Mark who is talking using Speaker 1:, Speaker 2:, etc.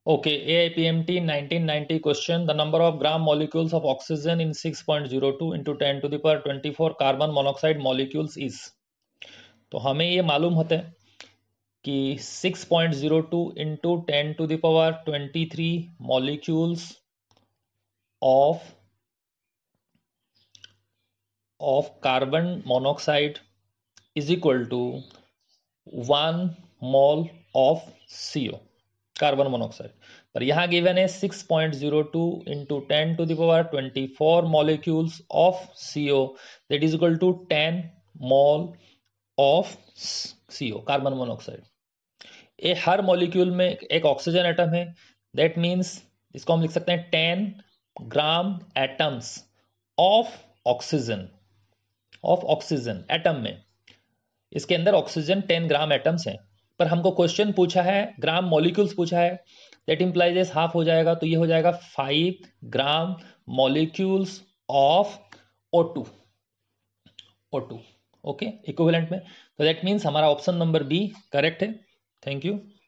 Speaker 1: Okay, AIPMT 1990 question. The number of gram molecules of oxygen in 6.02 into 10 to the power 24 carbon monoxide molecules is. तो हमें ये मालूम होता है कि 6.02 into 10 to the power 23 molecules of carbon monoxide is equal to 1 mole of CO. Carbon monoxide पर यहां given है 6.02 into 10 to the power 24 molecules of CO that is equal to 10 mole of CO carbon monoxide. ये हर molecule में एक oxygen atom है, that means इसको हम लिख सकते हैं 10 gram atoms of oxygen atom में। इसके अंदर ऑक्सीजन 10 ग्राम एटम्स हैं, पर हमको क्वेश्चन पूछा है, ग्राम मॉलिक्यूल्स पूछा है, दैट इंप्लाइज एस हाफ हो जाएगा, तो ये हो जाएगा 5 gram molecules of O2 okay equivalent में। तो दैट मीन्स हमारा ऑप्शन नंबर बी करेक्ट है। Thank you.